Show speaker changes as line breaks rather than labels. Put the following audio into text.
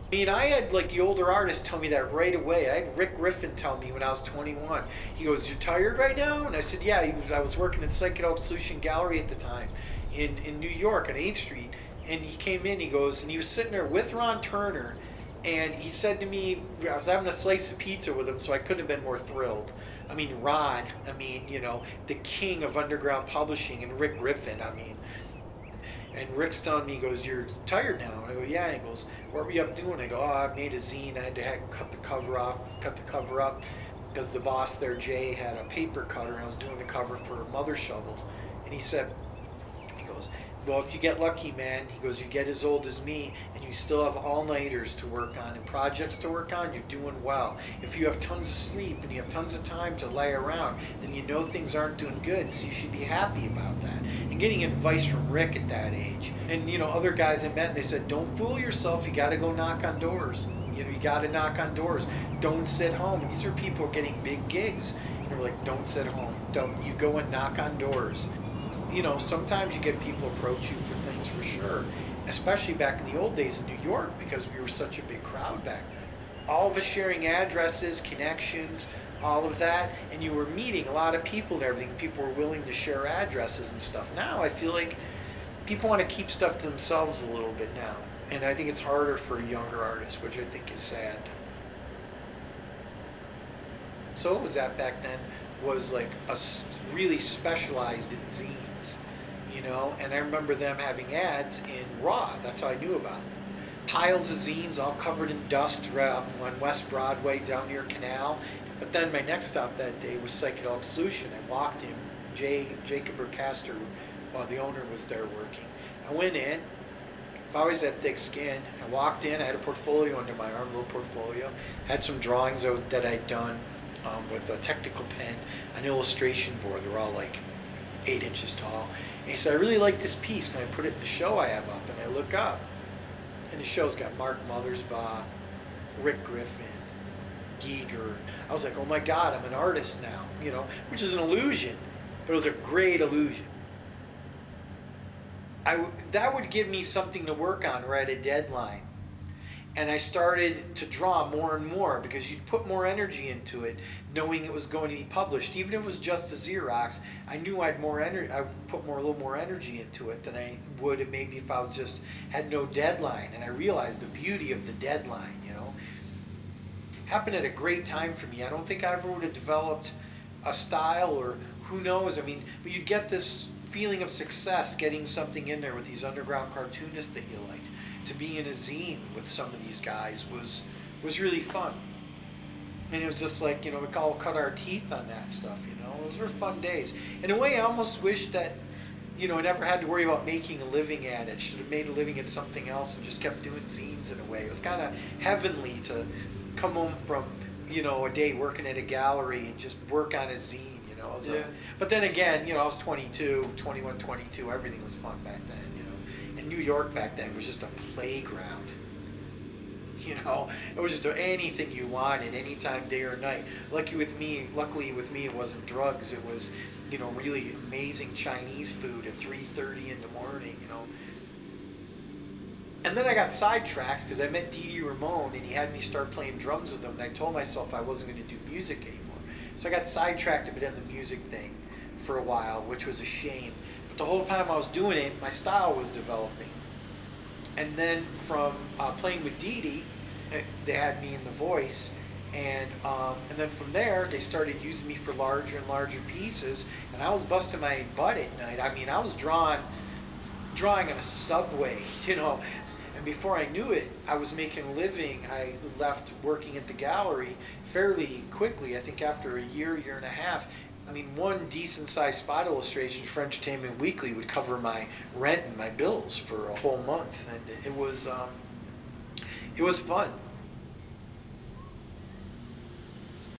I mean, I had like the older artists tell me that right away. I had Rick Griffin tell me when I was 21. He goes, "You tired right now?" And I said, "Yeah." I was working at Psychedelic Solution Gallery at the time in New York on 8th Street. And he came in, he goes, and he was sitting there with Ron Turner. And he said to me, I was having a slice of pizza with him, so I couldn't have been more thrilled. I mean, Ron, I mean, you know, the king of underground publishing, and Rick Griffin, I mean. And Rick's telling me, he goes, "You're tired now?" And I go, "Yeah." And he goes, "What were you up doing?" I go, "Oh, I made a zine. I had to cut the cover off, cut the cover up, because the boss there, Jay, had a paper cutter, and I was doing the cover for Mother Shovel." And he said, he goes, "Well, if you get lucky, man," he goes, "you get as old as me and you still have all-nighters to work on and projects to work on, you're doing well. If you have tons of sleep and you have tons of time to lay around, then you know things aren't doing good, so you should be happy about that." And getting advice from Rick at that age. And, you know, other guys I met, and they said, "Don't fool yourself, you got to go knock on doors. You know, you got to knock on doors. Don't sit home." And these are people getting big gigs. And they're like, "Don't sit home. Don't. You go and knock on doors." You know, sometimes you get people approach you for things, for sure, especially back in the old days in New York, because we were such a big crowd back then. All of us sharing addresses, connections, all of that, and you were meeting a lot of people and everything. People were willing to share addresses and stuff. Now I feel like people want to keep stuff to themselves a little bit now, and I think it's harder for younger artists, which I think is sad. So what was that back then was like really specialized in zines, you know, and I remember them having ads in Raw. That's how I knew about them. Piles of zines all covered in dust on West Broadway down near Canal. But then my next stop that day was Psychedelic Solution. I walked in, Jacob Burcaster, while the owner was there working. I went in, I've always had thick skin. I walked in, I had a portfolio under my arm, a little portfolio. I had some drawings that I'd done with a technical pen, an illustration board. They're all like 8 inches tall. And he said, "I really like this piece. Can I put it in the show I have up?" And I look up, and the show's got Mark Mothersbaugh, Rick Griffin, Giger. I was like, "Oh my God, I'm an artist now," you know, which is an illusion, but it was a great illusion. That would give me something to work on right at a deadline. And I started to draw more and more, because you'd put more energy into it, knowing it was going to be published. Even if it was just a Xerox, I knew I'd put a little more energy into it than I would maybe if I was just had no deadline. And I realized the beauty of the deadline, you know. Happened at a great time for me. I don't think I ever would have developed a style, or who knows. I mean, but you'd get this feeling of success getting something in there with these underground cartoonists that you liked. To be in a zine with some of these guys was really fun. And it was just like, you know, we all cut our teeth on that stuff, you know. Those were fun days. In a way, I almost wish that, you know, I never had to worry about making a living at it. Should have made a living at something else and just kept doing zines in a way. It was kind of heavenly to come home from, you know, a day working at a gallery and just work on a zine, you know.
Yeah.
But then again, you know, I was 22, everything was fun back then. New York back then was just a playground. You know, it was just anything you wanted, anytime, day or night. Luckily with me, it wasn't drugs. It was, you know, really amazing Chinese food at 3:30 in the morning, you know. And then I got sidetracked because I met Dee Dee Ramone, and he had me start playing drums with him, and I told myself I wasn't going to do music anymore. So I got sidetracked a bit on the music thing for a while, which was a shame. The whole time I was doing it, my style was developing. And then from playing with Dee Dee, they had me in The Voice, and then from there they started using me for larger and larger pieces, and I was busting my butt at night. I mean, I was drawing on a subway, you know. And before I knew it, I was making a living. I left working at the gallery fairly quickly. I think after a year and a half. I mean, one decent-sized spot illustration for Entertainment Weekly would cover my rent and my bills for a whole month, and it was fun.